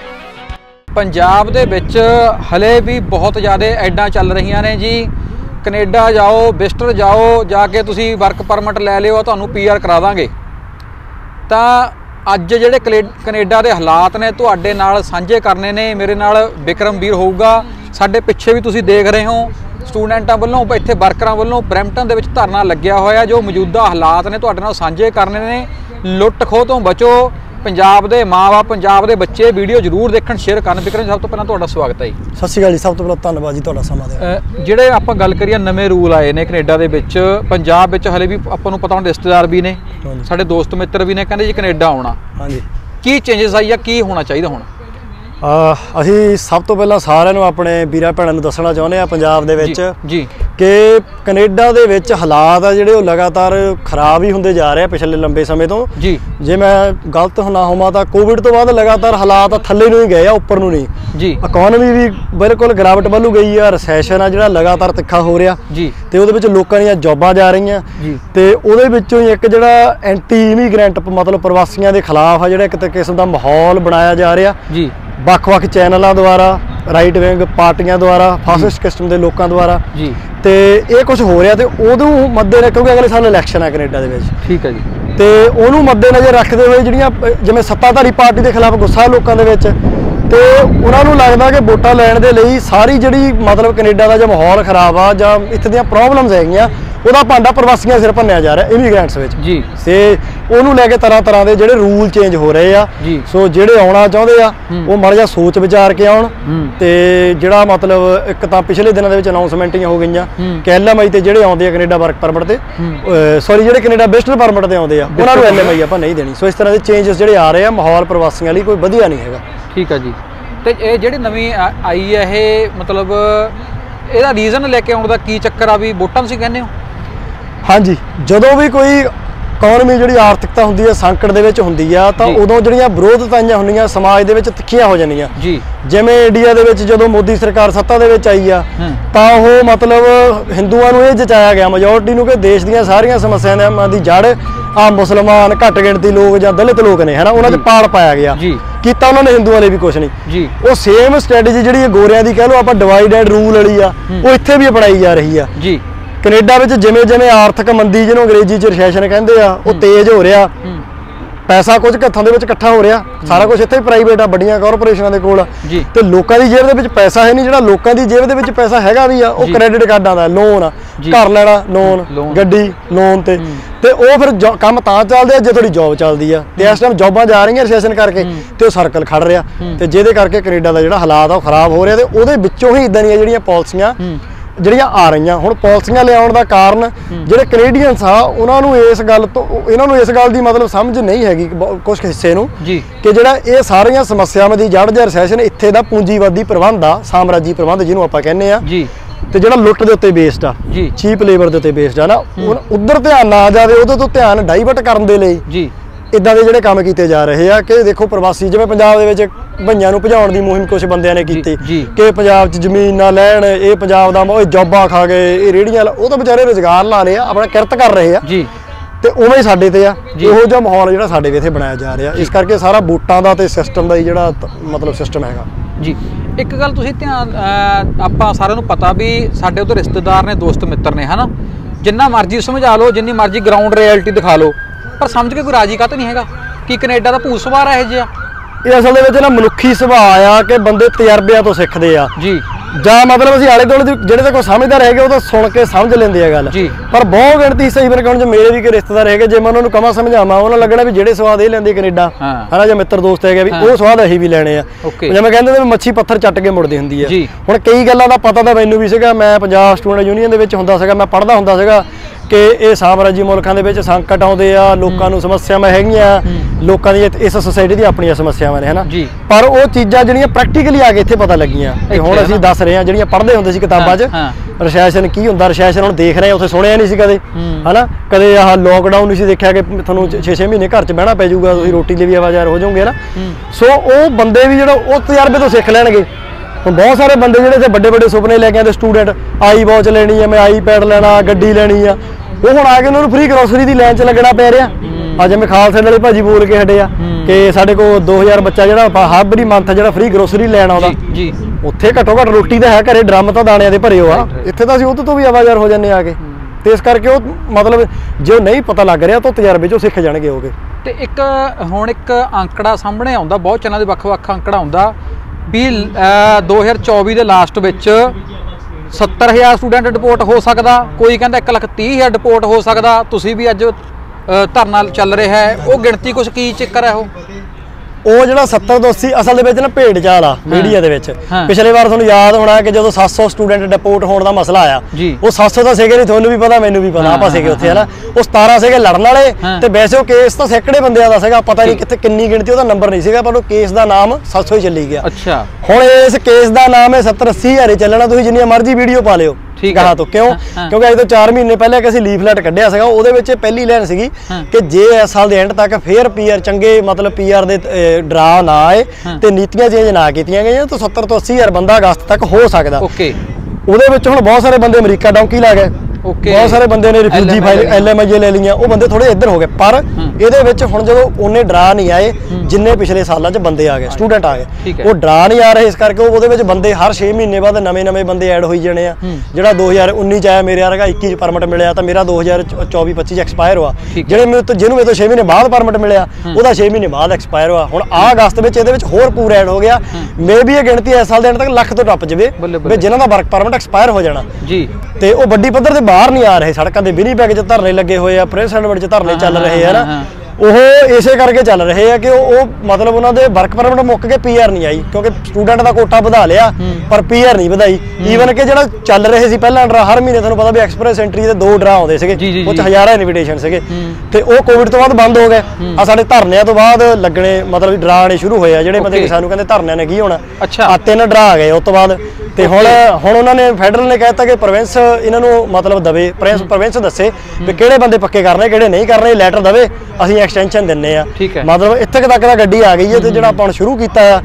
ਪੰਜਾਬ ਦੇ ਵਿੱਚ ਹਲੇ ਵੀ ਬਹੁਤ ਜ਼ਿਆਦਾ ਐਡਾਂ ਚੱਲ ਰਹੀਆਂ ਨੇ ਜੀ। ਕੈਨੇਡਾ ਜਾਓ, ਵਿਜ਼ਟਰ ਜਾਓ, ਜਾ ਕੇ ਤੁਸੀਂ ਵਰਕ ਪਰਮਿਟ ਲੈ ਲਿਓ, ਤੁਹਾਨੂੰ ਪੀ ਆਰ ਕਰਾ ਦਾਂਗੇ। ਤਾਂ ਅੱਜ ਜਿਹੜੇ ਕੈਨੇਡਾ ਦੇ ਹਾਲਾਤ ਨੇ ਤੁਹਾਡੇ ਨਾਲ ਸਾਂਝੇ ਕਰਨੇ ਨੇ। ਮੇਰੇ ਨਾਲ ਵਿਕਰਮਵੀਰ ਹੋਊਗਾ। ਸਾਡੇ ਪਿੱਛੇ ਵੀ ਤੁਸੀਂ ਦੇਖ ਰਹੇ ਹੋ ਸਟੂਡੈਂਟਾਂ ਵੱਲੋਂ ਇੱਥੇ ਵਰਕਰਾਂ ਵੱਲੋਂ ਬਰੈਂਪਟਨ ਦੇ ਵਿੱਚ ਧਰਨਾ ਲੱਗਿਆ ਹੋਇਆ। ਜੋ ਮੌਜੂਦਾ ਹਾਲਾਤ ਨੇ ਤੁਹਾਡੇ ਨਾਲ ਸਾਂਝੇ ਕਰਨੇ ਨੇ। ਲੁੱਟ ਖੋਹ ਤੋਂ ਬਚੋ। ਪੰਜਾਬ ਦੇ ਮਾਂ-ਬਾਪ, ਪੰਜਾਬ ਦੇ ਬੱਚੇ ਵੀਡੀਓ ਜ਼ਰੂਰ ਦੇਖਣ, ਸ਼ੇਅਰ ਕਰਨ। ਵਿਕਰਮ ਸਭ ਤੋਂ ਪਹਿਲਾਂ ਤੁਹਾਡਾ ਸਵਾਗਤ ਹੈ ਜੀ। ਸਤਿ ਸ਼੍ਰੀ ਅਕਾਲ ਜੀ। ਸਭ ਤੋਂ ਪਹਿਲਾਂ ਧੰਨਵਾਦ ਜੀ ਤੁਹਾਡਾ ਸਮਾਂ ਦੇ। ਜਿਹੜੇ ਆਪਾਂ ਗੱਲ ਕਰੀਏ ਨਵੇਂ ਰੂਲ ਆਏ ਨੇ ਕੈਨੇਡਾ ਦੇ ਵਿੱਚ, ਪੰਜਾਬ ਵਿੱਚ ਹਲੇ ਵੀ ਆਪਾਂ ਨੂੰ ਪਤਾ ਹੁਣ ਰਿਸ਼ਤੇਦਾਰ ਵੀ ਨੇ, ਸਾਡੇ ਦੋਸਤ ਮਿੱਤਰ ਵੀ ਨੇ, ਕਹਿੰਦੇ ਜੀ ਕੈਨੇਡਾ ਆਉਣਾ। ਹਾਂਜੀ, ਕੀ ਚੇਂਜਸ ਆਈ ਆ, ਕੀ ਹੋਣਾ ਚਾਹੀਦਾ ਹੁਣ? ਅਸੀਂ ਸਭ ਤੋਂ ਪਹਿਲਾਂ ਸਾਰਿਆਂ ਨੂੰ ਆਪਣੇ ਵੀਰਾਂ ਭੈਣਾਂ ਨੂੰ ਦੱਸਣਾ ਚਾਹੁੰਦੇ ਹਾਂ ਪੰਜਾਬ ਦੇ ਵਿੱਚ ਜੀ ਕਿ ਕੈਨੇਡਾ ਦੇ ਵਿੱਚ ਹਾਲਾਤ ਆ ਜਿਹੜੇ ਉਹ ਲਗਾਤਾਰ ਖਰਾਬ ਹੀ ਹੁੰਦੇ ਜਾ ਰਹੇ ਆ ਪਿਛਲੇ ਲੰਬੇ ਸਮੇਂ ਤੋਂ ਜੀ। ਜੇ ਮੈਂ ਗਲਤ ਨਾ ਹੋਵਾਂ ਤਾਂ ਕੋਵਿਡ ਤੋਂ ਬਾਅਦ ਲਗਾਤਾਰ ਹਾਲਾਤ ਥੱਲੇ ਨੂੰ ਹੀ ਗਏ ਆ, ਉੱਪਰ ਨੂੰ ਨਹੀਂ ਜੀ। ਇਕੋਨਮੀ ਵੀ ਬਿਲਕੁਲ ਗਿਰਾਵਟ ਵੱਲੋਂ ਗਈ ਆ। ਰਿਸੈਸ਼ਨ ਆ ਜਿਹੜਾ ਲਗਾਤਾਰ ਤਿੱਖਾ ਹੋ ਰਿਹਾ ਜੀ ਤੇ ਉਹਦੇ ਵਿੱਚ ਲੋਕਾਂ ਦੀਆਂ ਜੌਬਾਂ ਜਾ ਰਹੀਆਂ ਤੇ ਉਹਦੇ ਵਿੱਚੋਂ ਹੀ ਇੱਕ ਜਿਹੜਾ ਐਂਟੀ ਇਮੀਗ੍ਰੈਂਟ ਮਤਲਬ ਪ੍ਰਵਾਸੀਆਂ ਦੇ ਖਿਲਾਫ ਆ ਜਿਹੜਾ ਇੱਕ ਕਿਸਮ ਦਾ ਮਾਹੌਲ ਬਣਾਇਆ ਜਾ ਰਿਹਾ ਜੀ। ਵੱਖ-ਵੱਖ ਚੈਨਲਾਂ ਦੁਆਰਾ, ਰਾਈਟ ਵਿੰਗ ਪਾਰਟੀਆਂ ਦੁਆਰਾ, ਫਾਸਿਸਟ ਕਿਸਮ ਦੇ ਲੋਕਾਂ ਦੁਆਰਾ ਜੀ ਤੇ ਇਹ ਕੁਝ ਹੋ ਰਿਹਾ। ਤੇ ਉਦੋਂ ਮੱਦੇ ਨੇ ਕਿਉਂਕਿ ਅਗਲੇ ਸਾਲ ਇਲੈਕਸ਼ਨ ਹੈ ਕੈਨੇਡਾ ਦੇ ਵਿੱਚ, ਠੀਕ ਹੈ ਜੀ, ਤੇ ਉਹਨੂੰ ਮੱਦੇ ਨਜ਼ਰ ਰੱਖਦੇ ਹੋਏ ਜਿਹੜੀਆਂ ਜਿਵੇਂ ਸੱਤਾਧਾਰੀ ਪਾਰਟੀ ਦੇ ਖਿਲਾਫ ਗੁੱਸਾ ਲੋਕਾਂ ਦੇ ਵਿੱਚ ਤੇ ਉਹਨਾਂ ਨੂੰ ਲੱਗਦਾ ਕਿ ਵੋਟਾਂ ਲੈਣ ਦੇ ਲਈ ਸਾਰੀ ਜਿਹੜੀ ਮਤਲਬ ਕੈਨੇਡਾ ਦਾ ਜੋ ਮਾਹੌਲ ਖਰਾਬ ਆ ਜਾਂ ਇੱਥੇ ਦੀਆਂ ਪ੍ਰੋਬਲਮਸ ਹੈਗੀਆਂ ਉਹਦਾ ਭਾਂਡਾ ਪ੍ਰਵਾਸੀਆਂ ਸਿਰ ਭੰਨਿਆ ਜਾ ਰਿਹਾ ਇਮੀਗ੍ਰੈਂਟਸ ਵਿੱਚ ਜੀ। ਤੇ ਉਹਨੂੰ ਲੈ ਕੇ ਤਰ੍ਹਾਂ ਤਰ੍ਹਾਂ ਦੇ ਜਿਹੜੇ ਰੂਲ ਚੇਂਜ ਹੋ ਰਹੇ ਆ। ਸੋ ਜਿਹੜੇ ਆਉਣਾ ਚਾਹੁੰਦੇ ਆ ਉਹ ਮਾੜਾ ਜਿਹਾ ਸੋਚ ਵਿਚਾਰ ਕੇ ਆਉਣ। ਤੇ ਜਿਹੜਾ ਮਤਲਬ ਇੱਕ ਤਾਂ ਪਿਛਲੇ ਦਿਨਾਂ ਦੇ ਵਿੱਚ ਅਨਾਉਂਸਮੈਂਟੀਆਂ ਹੋ ਗਈਆਂ ਕਿ ਐਲ ਐਮ ਆਈ ਤੇ ਜਿਹੜੇ ਆਉਂਦੇ ਆ ਕੈਨੇਡਾ ਵਰਕ ਪਰਮਿਟ ਤੇ, ਸੌਰੀ ਜਿਹੜੇ ਕੈਨੇਡਾ ਵਿਜ਼ਟਰ ਪਰਮਿਟ ਤੇ ਆਉਂਦੇ ਆ ਉਹਨਾਂ ਨੂੰ ਐਲ ਐਮ ਆਈ ਆਪਾਂ ਨਹੀਂ ਦੇਣੀ। ਸੋ ਇਸ ਤਰ੍ਹਾਂ ਦੇ ਚੇਂਜਸ ਜਿਹੜੇ ਆ ਰਹੇ ਆ ਮਾਹੌਲ ਪ੍ਰਵਾਸੀਆਂ ਲਈ ਕੋਈ ਵਧੀਆ ਨਹੀਂ ਹੈਗਾ। ਠੀਕ ਆ ਜੀ। ਤੇ ਇਹ ਜਿਹੜੀ ਨਵੀਂ ਆਈ ਹੈ ਇਹ ਮਤਲਬ ਇਹਦਾ ਰੀਜ਼ਨ ਲੈ ਕੇ ਆਉਣ ਦਾ ਕੀ ਚੱਕਰ ਆ ਵੀ ਵੋਟਾਂ ਤੁਸੀਂ ਕਹਿੰਦੇ ਹੋ? ਹਾਂਜੀ, ਜਦੋਂ ਵੀ ਕੋਈ ਇਕੋਨਮੀ ਜਿਹੜੀ ਆਰਥਿਕਤਾ ਹੁੰਦੀ ਹੈ ਸੰਕਟ ਦੇ ਵਿੱਚ ਹੁੰਦੀ ਆ ਤਾਂ ਉਦੋਂ ਜਿਹੜੀਆਂ ਵਿਰੋਧਤਾਵਾਂ ਹੁੰਦੀਆਂ ਸਮਾਜ ਦੇ ਵਿੱਚ ਤਿੱਖੀਆਂ ਹੋ ਜਾਂਦੀਆਂ ਜੀ। ਜਿਵੇਂ ਇੰਡੀਆ ਦੇ ਵਿੱਚ ਜਦੋਂ ਮੋਦੀ ਸਰਕਾਰ ਸੱਤਾ ਦੇ ਵਿੱਚ ਆਈ ਆ ਤਾਂ ਉਹ ਮਤਲਬ ਹਿੰਦੂਆਂ ਨੂੰ ਇਹ ਜਚਾਇਆ ਗਿਆ ਮੈਜੋਰਟੀ ਨੂੰ ਕਿ ਦੇਸ਼ ਦੀਆਂ ਸਾਰੀਆਂ ਸਮੱਸਿਆਵਾਂ ਦੀ ਜੜ ਆ ਮੁਸਲਮਾਨ ਘੱਟ ਗਿਣਤੀ ਲੋਕ ਜਾਂ ਦਲਿਤ ਲੋਕ ਨੇ ਹਨਾ ਉਹਨਾਂ 'ਚ ਪਾੜ ਪਾਇਆ ਗਿਆ ਕੀਤਾ ਉਹਨਾਂ ਨੇ ਹਿੰਦੂਆਂ ਲਈ ਵੀ ਕੁਝ ਨਹੀਂ ਉਹ ਸੇਮ ਸਟ੍ਰੈਟਜੀ ਜਿਹੜੀ ਗੋਰਿਆਂ ਦੀ ਕਹਿ ਲਓ ਆਪਾਂ ਡਿਵਾਈਡ ਐਂਡ ਰੂਲ ਵਾਲੀ ਆ ਉਹ ਇੱਥੇ ਵੀ ਅਪਣਾਈ ਜਾ ਰਹੀ ਆ ਕੈਨੇਡਾ ਵਿੱਚ ਜਿਵੇਂ ਜਿਵੇਂ ਆਰਥਿਕ ਮੰਦੀ ਜਿਹਨੂੰ ਅੰਗਰੇਜ਼ੀ 'ਚ ਰਿਸੈਸ਼ਨ ਕਹਿੰਦੇ ਆ ਉਹ ਤੇਜ਼ ਹੋ ਰਿਹਾ ਪੈਸਾ ਕੁਝ ਹੱਥਾਂ ਦੇ ਵਿੱਚ ਇਕੱਠਾ ਹੋ ਰਿਹਾ ਸਾਰਾ ਕੁਝ ਇੱਥੇ ਪ੍ਰਾਈਵੇਟ ਆ ਵੱਡੀਆਂ ਕਾਰਪੋਰੇਸ਼ਨਾਂ ਦੇ ਕੋਲ ਤੇ ਲੋਕਾਂ ਦੀ ਜੇਬ ਦੇ ਵਿੱਚ ਪੈਸਾ ਹੈ ਨਹੀਂ ਜਿਹੜਾ ਲੋਕਾਂ ਦੀ ਜੇਬ ਦੇ ਵਿੱਚ ਪੈਸਾ ਹੈਗਾ ਵੀ ਆ ਉਹ ਕ੍ਰੈਡਿਟ ਕਾਰਡਾਂ ਦਾ ਲੋਨ ਆ ਘਰ ਲੈਣਾ ਲੋਨ ਗੱਡੀ ਲੋਨ ਤੇ ਤੇ ਉਹ ਫਿਰ ਕੰਮ ਤਾਂ ਚੱਲਦੇ ਆ ਜੇ ਤੁਹਾਡੀ ਜੌਬ ਚੱਲਦੀ ਆ ਤੇ ਇਸ ਟਾਈਮ ਜੌਬਾਂ ਜਾ ਰਹੀਆਂ ਰਿਸੈਸ਼ਨ ਕਰਕੇ ਤੇ ਉਹ ਸਰਕਲ ਖੜ ਰਿਹਾ ਤੇ ਜਿਹਦੇ ਕਰਕੇ ਕੈਨੇਡਾ ਦਾ ਜਿਹੜਾ ਹਾਲਾਤ ਆ ਉਹ ਖਰਾਬ ਹੋ ਰਿਹਾ ਤੇ ਉਹਦੇ ਵਿੱਚੋਂ ਹੀ ਇਦਾਂ ਦੀਆਂ ਜਿਹੜੀਆਂ ਪਾਲਿਸੀਆਂ ਜਿਹੜੀਆਂ ਆ ਰਹੀਆਂ ਹੁਣ ਪਾਲਿਸੀਆਂ ਲਿਆਉਣ ਦਾ ਕਾਰਨ ਜਿਹੜੇ ਕੈਨੇਡੀਅਨਸ ਆ ਉਹਨਾਂ ਨੂੰ ਇਸ ਗੱਲ ਤੋਂ ਇਹਨਾਂ ਨੂੰ ਇਸ ਗੱਲ ਦੀ ਮਤਲਬ ਸਮਝ ਨਹੀਂ ਹੈਗੀ ਕੁਝ ਹਿੱਸੇ ਨੂੰ ਕਿ ਜਿਹੜਾ ਇਹ ਸਾਰੀਆਂ ਸਮੱਸਿਆਵਾਂ ਦੀ ਜੜ ਜਾਂ ਰਿਸੈਸ਼ਨ ਇੱਥੇ ਦਾ ਪੂੰਜੀਵਾਦੀ ਪ੍ਰਬੰਧ ਆ ਸਾਮਰਾਜੀ ਪ੍ਰਬੰਧ ਜਿਹਨੂੰ ਆਪਾਂ ਕਹਿੰਦੇ ਆ ਤੇ ਜਿਹੜਾ ਲੁੱਟ ਦੇ ਉੱਤੇ ਬੇਸਡ ਆ ਚੀਪ ਲੇਬਰ ਦੇ ਉੱਤੇ ਬੇਸਡ ਆ ਨਾ ਉਧਰ ਧਿਆਨ ਨਾ ਜਾਵੇ ਉਹਦੇ ਤੋਂ ਧਿਆਨ ਡਾਈਵਰਟ ਕਰਨ ਦੇ ਲਈ ਜੀ ਇਦਾਂ ਦੇ ਜਿਹੜੇ ਕੰਮ ਕੀਤੇ ਜਾ ਰਹੇ ਆ ਕਿ ਦੇਖੋ ਪ੍ਰਵਾਸੀ ਜਿਵੇਂ ਪੰਜਾਬ ਦੇ ਵਿੱਚ ਭਈਆਂ ਨੂੰ ਭਜਾਉਣ ਦੀ ਮੁਹਿੰਮ ਕੁਝ ਬੰਦਿਆਂ ਨੇ ਕੀਤੀ ਕਿ ਪੰਜਾਬ 'ਚ ਜ਼ਮੀਨ ਨਾ ਲੈਣ ਇਹ ਪੰਜਾਬ ਦਾ ਉਹ ਜੌਬਾਂ ਖਾ ਗਏ ਇਹ ਰੇਹੜੀਆਂ ਉਹ ਤਾਂ ਵਿਚਾਰੇ ਰੁਜ਼ਗਾਰ ਲਾ ਰਹੇ ਆ ਆਪਣਾ ਕਿਰਤ ਕਰ ਰਹੇ ਆ ਤੇ ਉਵੇਂ ਹੀ ਸਾਡੇ ਤੇ ਆ ਇਹੋ ਜਿਹਾ ਮਾਹੌਲ ਜਿਹੜਾ ਸਾਡੇ ਵੀ ਇੱਥੇ ਬਣਾਇਆ ਜਾ ਰਿਹਾ ਇਸ ਕਰਕੇ ਸਾਰਾ ਵੋਟਾਂ ਦਾ ਤੇ ਸਿਸਟਮ ਦਾ ਹੀ ਜਿਹੜਾ ਮਤਲਬ ਸਿਸਟਮ ਹੈਗਾ ਜੀ ਇੱਕ ਗੱਲ ਤੁਸੀਂ ਧਿਆਨ ਆਪਾਂ ਸਾਰਿਆਂ ਨੂੰ ਪਤਾ ਵੀ ਸਾਡੇ ਉਧਰ ਰਿਸ਼ਤੇਦਾਰ ਨੇ ਦੋਸਤ ਮਿੱਤਰ ਨੇ ਹਨਾ ਜਿੰਨਾ ਮਰਜ਼ੀ ਸਮਝਾ ਲਓ ਜਿੰਨੀ ਮਰਜ਼ੀ ਗਰਾਊਂਡ ਰਿਐਲਿਟੀ ਦਿਖਾ ਲਓ ਪਰ ਸਮਝ ਕੇ ਕੋਈ ਰਾਜੀ ਕਾਹਤੇ ਨਹੀਂ ਹੈਗਾ ਕਿ ਕੈਨੇਡਾ ਦਾ ਭੂਤ ਸੁਭਾਅ ਹੈ ਇਹ ਜਿਹਾ ਇਹ ਅਸਲ ਦੇ ਵਿੱਚ ਨਾ ਮਨੁੱਖੀ ਸੁਭਾਅ ਆ ਕਿ ਬੰਦੇ ਤਜਰਬਿਆਂ ਤੋਂ ਸਿੱਖਦੇ ਆ ਜੀ ਜਾਂ ਮਤਲਬ ਅਸੀਂ ਆਲੇ ਦੁਆਲੇ ਜਿਹੜੇ ਤਾਂ ਕੋਈ ਸਮਝਦਾਰ ਹੈਗੇ ਉਹ ਤਾਂ ਸੁਣ ਕੇ ਸਮਝ ਲੈਂਦੇ ਆ ਗੱਲ ਪਰ ਬਹੁਤ ਗਿਣਤੀ ਸਹੀ ਬਣ ਕੇ ਮੇਰੇ ਵੀ ਕੋਈ ਰਿਸ਼ਤੇਦਾਰ ਹੈਗੇ ਜੇ ਮੈਂ ਉਹਨਾਂ ਨੂੰ ਕਮਾ ਸਮਝਾਵਾਂ ਉਹਨਾਂ ਲੱਗਣਾ ਵੀ ਜਿਹੜੇ ਸਵਾਦ ਇਹ ਲੈਂਦੇ ਕੈਨੇਡਾ ਹਨਾ ਜਾਂ ਮਿੱਤਰ ਦੋਸਤ ਹੈਗੇ ਵੀ ਉਹ ਸਵਾਦ ਅਸੀਂ ਵੀ ਲੈਣੇ ਆ ਜਿਵੇਂ ਕਹਿੰਦੇ ਨੇ ਮੱਛੀ ਪੱਥਰ ਚੱਟ ਕੇ ਮੁੜਦੀ ਹੁੰਦੀ ਆ ਹੁਣ ਕਈ ਗੱਲਾਂ ਦਾ ਪਤਾ ਤਾਂ ਮੈਨੂੰ ਵੀ ਸੀਗਾ ਮੈਂ ਪੰਜਾਬ ਸਟੂਡੈਂਟ ਯੂਨੀਅਨ ਦੇ ਵਿੱਚ ਹੁੰਦਾ ਸੀਗਾ ਮੈਂ ਪੜ੍ਹਦਾ ਹੁੰਦਾ ਸੀਗਾ ਕਿ ਇਹ ਸਾਮਰਾਜੀ ਮੁਲਕਾਂ ਦੇ ਵਿੱਚ ਸੰਕਟ ਆਉਂਦੇ ਆ ਲੋਕਾਂ ਨੂੰ ਸਮੱਸਿਆਵਾਂ ਹੈਗੀਆਂ ਲੋਕਾਂ ਦੀ ਇਸ ਸੋਸਾਇਟੀ ਦੀ ਆਪਣੀਆਂ ਸਮੱਸਿਆਵਾਂ ਨੇ ਹਨਾ ਪਰ ਉਹ ਚੀਜ਼ਾਂ ਜਿਹੜੀਆਂ ਪ੍ਰੈਕਟੀਕਲੀ ਆ ਕੇ ਇੱਥੇ ਪਤਾ ਲੱਗੀਆਂ ਤੇ ਹੁਣ ਅਸੀਂ ਦੱਸ ਰਹੇ ਹਾਂ ਜਿਹੜੀਆਂ ਪੜ੍ਹਦੇ ਹੁੰਦੇ ਸੀ ਕਿਤਾਬਾਂ 'ਚ ਰਿਸੈਸ਼ਨ ਕੀ ਹੁੰਦਾ ਰਿਸੈਸ਼ਨ ਹੁਣ ਦੇਖ ਰਹੇ ਉੱਥੇ ਸੁਣਿਆ ਨਹੀਂ ਸੀ ਕਦੇ ਹਨਾ ਕਦੇ ਆਹ ਲੋਕਡਾਊਨ ਨਹੀਂ ਸੀ ਦੇਖਿਆ ਕਿ ਤੁਹਾਨੂੰ ਛੇ ਛੇ ਮਹੀਨੇ ਘਰ 'ਚ ਬਹਿਣਾ ਪੈ ਜਾਊਗਾ ਤੁਸੀਂ ਰੋਟੀ ਲਈ ਵੀ ਆਵਾਜ਼ਾਰ ਹੋ ਜਾਓਗੇ ਨਾ ਸੋ ਉਹ ਬੰਦੇ ਵੀ ਜਿਹੜਾ ਉਹ ਤਜਰਬੇ ਤੋਂ ਸਿੱਖ ਲੈਣਗੇ ਹੁਣ ਬਹੁਤ ਸਾਰੇ ਬੰਦੇ ਜਿਹੜੇ ਇੱਥੇ ਵੱਡੇ ਵੱਡੇ ਸੁਪਨੇ ਲੈ ਕੇ ਆਉਂਦੇ ਸਟੂਡੈਂਟ ਆਈ ਵਾਚ ਲੈਣੀ ਆ ਮੈਂ ਆਈ ਪੈਡ ਲੈਣਾ ਗੱਡੀ ਲੈਣੀ ਆ ਉਹ ਹੁਣ ਆ ਕੇ ਉਹਨਾਂ ਨੂੰ ਫ੍ਰੀ ਗਰੋਸਰੀ ਦੀ ਲਾਈਨ 'ਚ ਲੱਗਣਾ ਪੈ ਰਿਹਾ ਅੱਜ ਮੈਂ ਖਾਲਸੇ ਵਾਲੇ ਭਾਜੀ ਬੋਲ ਕੇ ਹਟੇ ਆ ਕਿ ਸਾਡੇ ਕੋਲ ਦੋ ਹਜ਼ਾਰ ਬੱਚਾ ਜਿਹੜਾ ਹਰ ਮੰਥ ਜਿਹੜਾ ਫ੍ਰੀ ਗਰੋਸਰੀ ਲੈਣ ਆਉਂਦਾ ਜੀ ਉੱਥੇ ਘੱਟੋ ਘੱਟ ਰੋਟੀ ਤਾਂ ਹੈ ਘਰੇ ਡਰਮ ਤਾਂ ਦਾਣਿਆਂ ਦੇ ਭਰੇ ਹੋ ਆ ਇੱਥੇ ਤਾਂ ਅਸੀਂ ਉਹਦੇ ਤੋਂ ਵੀ ਆਵਾਜ਼ਾਰ ਹੋ ਜਾਂਦੇ ਆ ਕੇ ਤੇ ਇਸ ਕਰਕੇ ਉਹ ਮਤਲਬ ਜੋ ਨਹੀਂ ਪਤਾ ਲੱਗ ਰਿਹਾ ਤਾਂ ਤਜਰਬੇ 'ਚੋਂ ਸਿੱਖ ਜਾਣਗੇ ਹੋਗੇ ਤੇ ਇੱਕ ਹੁਣ ਇੱਕ ਅੰਕੜਾ ਸਾਹਮਣੇ ਆਉਂਦਾ ਬਹੁਤ ਚੈਨਲਾਂ ਦੇ ਵੱਖ-ਵੱਖ ਅੰਕੜਾ ਆਉਂਦਾ ਵੀ ਦੋ ਹਜ਼ਾਰ ਚੌਵੀ ਦੇ ਲਾਸਟ ਵਿੱਚ ਸੱਤਰ ਹਜ਼ਾਰ ਸਟੂਡੈਂਟ ਡਿਪੋਰਟ ਹੋ ਸਕਦਾ ਕੋਈ ਕਹਿੰਦਾ ਇੱਕ ਲੱਖ ਤੀਹ ਹਜ਼ਾਰ ਡਿਪੋਰਟ ਹੋ ਸਕਦਾ ਤੁਸੀਂ ਵੀ ਅੱਜ ਧਰਨਾ ਚੱਲ ਰਿਹਾ ਹੈ ਉਹ ਗਿਣਤੀ ਕੁਛ ਕੀ ਚੱਕਰ ਹੈ ਉਹ ਉਹ ਜਿਹੜਾ ਸੱਤਰ ਤੋਂ ਅੱਸੀ ਅਸਲ ਦੇ ਵਿੱਚ ਨਾ ਭੇਡ ਚਾਲ ਆ ਮੀਡੀਆ ਦੇ ਵਿੱਚ ਪਿਛਲੇ ਵਾਰ ਤੁਹਾਨੂੰ ਯਾਦ ਹੋਣਾ ਕਿ ਜਦੋਂ ਸੱਤ ਸੌ ਸਟੂਡੈਂਟ ਡਿਪੋਰਟ ਹੋਣ ਦਾ ਮਸਲਾ ਆਇਆ ਉਹ ਸੱਤ ਸੌ ਤਾਂ ਸੀਗੇ ਨਹੀਂ ਤੁਹਾਨੂੰ ਵੀ ਪਤਾ ਮੈਨੂੰ ਵੀ ਪਤਾ ਆਪਾਂ ਸੀਗੇ ਉੱਥੇ ਹਨਾ ਉਹ ਸਤਾਰਾਂ ਸੀਗੇ ਲੜਨ ਵਾਲੇ ਤੇ ਵੈਸੇ ਉਹ ਕੇਸ ਤਾਂ ਸੈਂਕੜੇ ਬੰਦਿਆਂ ਦਾ ਸੀਗਾ ਪਤਾ ਨਹੀਂ ਕਿੱਥੇ ਕਿੰਨੀ ਗਿਣਤੀ ਉਹਦਾ ਨੰਬਰ ਨਹੀਂ ਸੀਗਾ ਪਰ ਉਹ ਕੇਸ ਦਾ ਨਾਮ ਸੱਤ ਸੌ ਹੀ ਚੱਲੀ ਗਿਆ ਅੱਛਾ ਹੁਣ ਇਸ ਕੇਸ ਦਾ ਨਾਮ ਹੈ ਸੱਤਰ ਅੱਸੀ ਹਜ਼ਾਰ ਚੱਲਣਾ ਤੁਸੀਂ ਜਿੰਨੀਆਂ ਮਰਜ਼ੀ ਵੀਡੀਓ ਪਾ ਲਿਓ ਕਹਾ ਤੋਂ ਕਿਉਂ ਕਿਉਂਕਿ ਅੱਜ ਤੋਂ ਚਾਰ ਮਹੀਨੇ ਪਹਿਲਾਂ ਇੱਕ ਅਸੀਂ ਲੀਫਲੈਟ ਕੱਢਿਆ ਸੀਗਾ ਉਹਦੇ ਵਿੱਚ ਪਹਿਲੀ ਲਾਈਨ ਸੀਗੀ ਕਿ ਜੇ ਇਸ ਸਾਲ ਦੇ ਐਂਡ ਤੱਕ ਫੇਰ ਪੀਆਰ ਚੰਗੇ ਮਤਲਬ ਪੀਆਰ ਦੇ ਡਰਾ ਨਾ ਆਏ ਤੇ ਨੀਤੀਆਂ ਚੇਂਜ ਨਾ ਕੀਤੀਆਂ ਗਈਆਂ ਤਾਂ ਸੱਤਰ ਤੋਂ ਅੱਸੀ ਹਜ਼ਾਰ ਬੰਦਾ ਅਗਸਤ ਤੱਕ ਹੋ ਸਕਦਾ ਉਹਦੇ ਵਿੱਚ ਹੁਣ ਬਹੁਤ ਸਾਰੇ ਬੰਦੇ ਅਮਰੀਕਾ ਡੌਂਕੀ ਲਾ ਗਏ ਬਹੁਤ ਸਾਰੇ ਬੰਦੇ ਨੇ refugee file L M I ਲੈ ਲਈਆਂ ਉਹ ਬੰਦੇ ਥੋੜੇ ਇੱਧਰ ਹੋ ਗਏ ਪਰ ਇਹਦੇ ਵਿੱਚ ਹੁਣ ਜਦੋਂ ਉਹਨੇ ਡਰਾ ਨਹੀਂ ਆਏ ਜਿੰਨੇ ਪਿਛਲੇ ਸਾਲਾਂ 'ਚ ਬੰਦੇ ਆ ਗਏ ਸਟੂਡੈਂਟ ਆ ਗਏ ਉਹ ਡਰਾ ਨਹੀਂ ਆ ਰਹੇ ਇਸ ਕਰਕੇ ਉਹਦੇ ਵਿੱਚ ਬੰਦੇ ਹਰ ਛੇ ਮਹੀਨੇ ਬਾਅਦ ਨਵੇਂ ਨਵੇਂ ਬੰਦੇ ਐਡ ਹੋਈ ਜਾਣੇ ਆ ਜਿਹੜਾ ਦੋ ਹਜ਼ਾਰ ਉੱਨੀ 'ਚ ਆਇਆ ਮੇਰੇ ਵਰਗਾ ਇੱਕੀ 'ਚ ਪਰਮਿਟ ਮਿਲਿਆ ਤਾਂ ਮੇਰਾ ਦੋ ਹਜ਼ਾਰ ਚੌਵੀ ਪੱਚੀ 'ਚ ਐਕਸਪਾਇਰ ਹੋਇਆ ਜਿਹੜੇ ਮੈਨੂੰ ਤੋਂ ਜਿਹਨੂੰ ਮੇਰੇ ਤੋਂ ਛੇ ਮਹੀਨੇ ਬਾਅਦ ਪਰਮਿਟ ਮਿਲਿਆ ਉਹਦਾ ਛੇ ਮਹੀਨੇ ਬਾਅਦ ਐਕਸਪਾਇਰ ਹੋਇਆ ਹੁਣ ਆ ਅਗਸਤ ਵਿੱਚ ਇਹਦੇ ਵਿੱਚ ਹੋਰ ਪੂਰਾ ਐਡ ਹੋ ਗਿਆ ਮੇ ਵੀ ਇਹ ਗਿਣਤੀ ਇਸ ਸਾਲ ਦੇ ਐਂਡ ਤੱਕ ਲੱਖ ਤੋਂ ਟੱਪ ਜਾਵੇ ਵੀ ਜਿਨ੍ਹਾਂ ਦਾ ਵਰਕ ਪਰਮਿਟ ਐਕਸਪਾਇਰ ਹੋ ਜਾਣਾ ਜੀ ਤੇ ਉਹ ਵੱਡੀ ਪੱਧਰ ਤੇ ਬਾਹਰ ਨਹੀਂ ਆ ਰਹੇ ਸੜਕਾਂ ਦੇ ਵਿਨੀਪੈਗ 'ਚ ਧਰਨੇ ਲੱਗੇ ਹੋਏ ਆ ਪ੍ਰੈਸ ਸੈਂਟਰ 'ਚ ਧਰਨੇ ਚੱਲ ਰਹੇ ਆ ਨਾ ਉਹ ਇਸੇ ਕਰਕੇ ਚੱਲ ਰਹੇ ਆ ਕਿ ਉਹ ਮਤਲਬ ਉਹਨਾਂ ਦੇ ਵਰਕ ਪਰਮਿਟ ਮੁੱਕ ਕੇ ਪੀਆਰ ਨਹੀਂ ਆਈ ਕਿਉਂਕਿ ਸਟੂਡੈਂਟ ਦਾ ਕੋਟਾ ਵਧਾ ਲਿਆ ਪਰ ਪੀਆਰ ਨਹੀਂ ਵਧਾਈ ਈਵਨ ਕਿ ਜਿਹੜਾ ਚੱਲ ਰਹੇ ਸੀ ਪਹਿਲਾਂ ਡਰਾ ਹਰ ਮਹੀਨੇ ਤੁਹਾਨੂੰ ਪਤਾ ਵੀ ਐਕਸਪ੍ਰੈਸ ਐਂਟਰੀ ਦੇ ਦੋ ਡਰਾ ਆਉਂਦੇ ਸੀਗੇ ਉਹ 'ਚ ਹਜ਼ਾਰਾਂ ਇਨਵੀਟੇਸ਼ਨ ਸੀਗੇ ਤੇ ਉਹ ਕੋਵਿਡ ਤੋਂ ਬਾਅਦ ਬੰਦ ਹੋ ਗਏ ਆ ਸਾਡੇ ਧਰਨਿਆਂ ਤੋਂ ਬਾਅਦ ਲੱਗਣੇ ਮਤਲਬ ਡਰਾ ਆਣੇ ਸ਼ੁਰੂ ਹੋਏ ਆ ਜਿਹੜੇ ਮਤਲਬ ਸਾਨੂੰ ਕਹਿੰਦੇ ਧਰਨਿਆਂ ਨੇ ਕੀ ਹੋਣਾ ਆ ਤਿੰਨ ਡਰਾ ਆ ਗਏ ਉਸ ਤੋਂ ਬਾਅਦ ਤੇ ਹੁਣ ਹੁਣ ਉਹਨਾਂ ਨੇ ਫੈਡਰਲ ਨੇ ਕਹਿਤਾ ਕਿ ਪ੍ਰੋਵਿੰਸ ਇਹਨਾਂ ਨੂੰ ਮਤਲਬ ਦਵੇ ਪ੍ਰੋਵਿੰਸ ਦੱਸੇ ਵੀ ਕਿਹੜੇ ਬੰਦੇ ਪੱਕੇ ਕਰਨੇ ਕਿਹੜੇ ਨਹੀਂ ਕਰਨੇ ਲੈਟਰ ਦਵੇ ਅਸੀਂ ਐਕਸਟੈਂਸ਼ਨ ਦਿੰਨੇ ਆ ਮਤਲਬ ਇੱਥੇ ਤੱਕ ਦਾ ਗੱਡੀ ਆ ਗਈ ਹੈ ਤੇ ਜਿਹੜਾ ਆਪਾਂ ਹੁਣ ਸ਼ੁਰੂ ਕੀਤਾ ਆ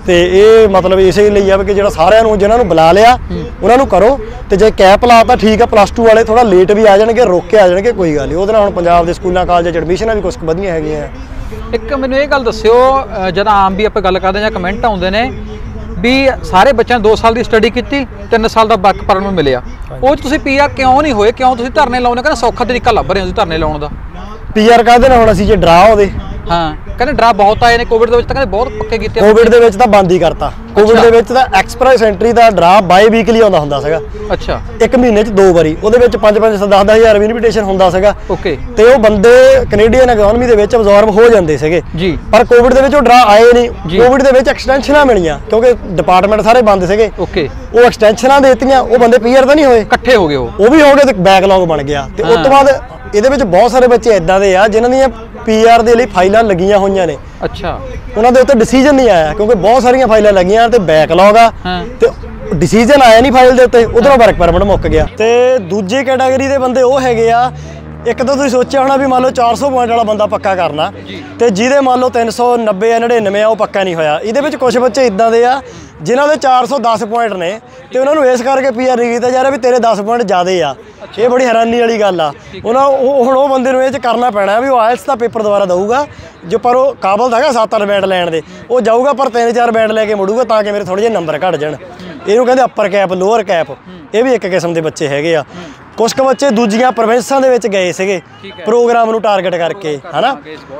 ਤੇ ਇਹ ਮਤਲਬ ਇਸੇ ਲਈ ਆ ਕਿ ਜਿਹੜਾ ਸਾਰਿਆਂ ਨੂੰ ਜਿਨ੍ਹਾਂ ਨੂੰ ਬੁਲਾ ਲਿਆ ਉਹਨਾਂ ਨੂੰ ਕਰੋ, ਤੇ ਜੇ ਕੈਪ ਲਾਤਾ ਠੀਕ ਆ, ਪਲੱਸ ਟੂ ਵਾਲੇ ਥੋੜਾ ਲੇਟ ਵੀ ਆ ਜਾਣਗੇ, ਰੁਕ ਕੇ ਆ ਜਾਣਗੇ, ਕੋਈ ਗੱਲ ਨਹੀਂ। ਉਹਦੇ ਨਾਲ ਹੁਣ ਪੰਜਾਬ ਦੇ ਸਕੂਲਾਂ ਕਾਲਜਾਂ 'ਚ ਐਡਮਿਸ਼ਨਾਂ ਵੀ ਕੁਝ ਵਧੀਆ ਹੈਗੀਆਂ। ਇੱਕ ਮੈਨੂੰ ਇਹ ਗੱਲ ਦੱਸਿਓ, ਜਦ ਆਮ ਵੀ ਆਪਾਂ ਗੱਲ ਕਰਦੇ ਜਾਂ ਕਮੈਂਟ ਆਉਂਦੇ ਨੇ ਵੀ ਸਾਰੇ ਬੱਚਿਆਂ ਨੇ ਦੋ ਸਾਲ ਦੀ ਸਟੱਡੀ ਕੀਤੀ, ਤਿੰਨ ਸਾਲ ਦਾ ਵਰਕ ਪਰਮਿਟ ਮਿਲਿਆ, ਉਹ ਤੁਸੀਂ ਪੀਆਰ ਕਿਉਂ ਨਹੀਂ ਹੋਏ? ਕਿਉਂ ਤੁਸੀਂ ਧਰਨੇ ਲਾਉਂਦੇ? ਕਹਿੰਦੇ ਸੌਖਾ ਤਰੀਕਾ ਲੱਭ ਰਹੇ ਹੋ ਤੁਸੀਂ ਧਰਨੇ ਲਾਉਣ ਦਾ। ਪੀਆਰ ਕਾਹਦੇ ਨਾਲ ਹੋਣਾ ਸੀ ਜੇ ਡਰਾ ਉਹਦੇ? ਹਾਂ, ਕਹਿੰਦੇ ਡਰਾ ਬਹੁਤ ਆਏ ਨੇ ਕੋਵਿਡ ਦੇ ਵਿੱਚ, ਤਾਂ ਕਹਿੰਦੇ ਬਹੁਤ ਪੱਕੇ ਕੀਤੇ। ਕੋਵਿਡ ਦੇ ਵਿੱਚ ਤਾਂ ਬੰਦ ਹੀ ਕਰਤਾ। ਕੋਵਿਡ ਦੇ ਵਿੱਚ ਤਾਂ ਐਕਸਪ੍ਰੈਸ ਐਂਟਰੀ ਦਾ ਡਰਾ ਬਾਈ ਵੀਕਲੀ ਆਉਂਦਾ ਹੁੰਦਾ ਸੀਗਾ। ਅੱਛਾ, ਇੱਕ ਮਹੀਨੇ 'ਚ ਦੋ ਵਾਰੀ, ਉਹਦੇ ਵਿੱਚ ਪੰਜ ਪੰਜ ਦਸ ਦਸ ਹਜ਼ਾਰ ਵੀ ਇਨਵੀਟੇਸ਼ਨ ਹੁੰਦਾ ਸੀਗਾ। ਓਕੇ, ਤੇ ਉਹ ਬੰਦੇ ਕੈਨੇਡੀਅਨ ਇਕਨੋਮੀ ਦੇ ਵਿੱਚ ਅਬਜ਼ੌਰਬ ਹੋ ਜਾਂਦੇ ਸੀਗੇ ਜੀ। ਪਰ ਕੋਵਿਡ ਦੇ ਵਿੱਚ ਉਹ ਡਰਾ ਆਏ ਨਹੀਂ। ਕੋਵਿਡ ਦੇ ਵਿੱਚ ਐਕਸਟੈਂਸ਼ਨਾਂ ਮਿਲੀਆਂ ਕਿਉਂਕਿ ਡਿਪਾਰਟਮੈਂਟ ਸਾਰੇ ਬੰਦ ਸੀਗੇ। ਓਕੇ, ਉਹ ਐਕਸਟੈਂਸ਼ਨਾਂ ਦੇ ਦਿੱਤੀਆਂ, ਉਹ ਬੰਦੇ ਪੀਆਰ ਤਾਂ ਨਹੀਂ ਹੋਏ, ਇਕੱਠੇ ਹੋ ਗਏ, ਉਹ ਵੀ ਹੋ ਗਏ ਤੇ ਬੈਕਲੌਗ ਬਣ ਗਿਆ। ਤੇ ਉਸ ਤੋਂ ਬਾਅਦ ਇਹਦੇ ਵਿੱਚ ਬਹੁਤ ਸਾਰੇ ਬੱਚੇ ਇਦਾਂ ਦੇ ਆ ਜਿਨ੍ਹਾਂ ਦੀਆਂ ਪੀਆਰ ਦੇ ਲਈ ਫਾਈਲਾਂ ਲੱਗੀਆਂ ਹੋਈਆਂ ਨੇ। ਅੱਛਾ, ਉਹਨਾਂ ਦੇ ਉੱਤੇ ਡਿਸੀਜਨ ਨਹੀਂ ਆਇਆ ਕਿਉਂਕਿ ਬਹੁਤ ਸਾਰੀਆਂ ਫਾਈਲਾਂ ਲੱਗੀਆਂ ਤੇ ਬੈਕਲੌਗ ਆ, ਤੇ ਡਿਸੀਜਨ ਆਇਆ ਨਹੀਂ ਫਾਈਲ ਦੇ ਉੱਤੇ, ਉਧਰੋਂ ਵਰਕ ਪਰਮਿਟ ਮੁੱਕ ਗਿਆ। ਤੇ ਦੂਜੀ ਕੈਟਾਗਰੀ ਦੇ ਬੰਦੇ ਉਹ ਹੈਗੇ ਆ, ਇੱਕ ਤਾਂ ਤੁਸੀਂ ਸੋਚਿਆ ਹੋਣਾ ਵੀ ਮੰਨ ਲਓ ਚਾਰ ਸੌ ਪੁਆਇੰਟ ਵਾਲਾ ਬੰਦਾ ਪੱਕਾ ਕਰਨਾ, ਤੇ ਜਿਹਦੇ ਮੰਨ ਲਓ ਤਿੰਨ ਸੌ ਨੱਬੇ ਜਾਂ ਨੜਿਨਵੇਂ ਆ ਉਹ ਪੱਕਾ ਨਹੀਂ ਹੋਇਆ। ਇਹਦੇ ਵਿੱਚ ਕੁਝ ਬੱਚੇ ਇਦਾਂ ਦੇ ਆ ਜਿਨ੍ਹਾਂ ਦੇ ਚਾਰ ਸੌ ਦਸ ਪੁਆਇੰਟ ਨੇ ਤੇ ਉਹਨਾਂ ਨੂੰ ਇਸ ਕਰਕੇ ਪੀਆਰ ਨਹੀਂ ਕੀਤਾ ਜਾ ਰਿਹਾ ਵੀ ਤੇਰੇ ਦਸ ਪੁਆਇੰਟ ਜ਼ਿਆਦੇ ਆ। ਇਹ ਬੜੀ ਹੈਰਾਨੀ ਵਾਲੀ ਗੱਲ ਆ। ਉਹਨਾਂ ਹੁਣ ਉਹ ਬੰਦੇ ਨੂੰ ਇਹ 'ਚ ਕਰਨਾ ਪੈਣਾ ਵੀ ਉਹ ਆਇਲਸ ਦਾ ਪੇਪਰ ਦੁਬਾਰਾ ਦਊਗਾ, ਜੋ ਪਰ ਉਹ ਕਾਬਲ ਤਾਂ ਹੈਗਾ ਸੱਤ ਅੱਠ ਬੈਂਡ ਲੈਣ ਦੇ, ਉਹ ਜਾਊਗਾ ਪਰ ਤਿੰਨ ਚਾਰ ਬੈਂਡ ਲੈ ਕੇ ਮੁੜੂਗਾ ਤਾਂ ਕਿ ਮੇਰੇ ਥੋੜ੍ਹੇ ਜਿਹੇ ਨੰਬਰ ਘੱਟ ਜਾਣ। ਇਹਨੂੰ ਕਹਿੰਦੇ ਅੱਪਰ ਕੈਪ ਲੋਅਰ ਕੈਪ। ਇਹ ਵੀ ਇੱਕ ਕਿਸਮ ਦੇ ਬੱਚੇ ਹੈਗੇ ਆ। ਕੁਛ ਕੁ ਬੱਚੇ ਦੂਜੀਆਂ ਪ੍ਰੋਵਿੰਸਾਂ ਦੇ ਵਿੱਚ ਗਏ ਸੀਗੇ ਪ੍ਰੋਗਰਾਮ ਨੂੰ ਟਾਰਗੇਟ ਕਰਕੇ, ਹਨਾ।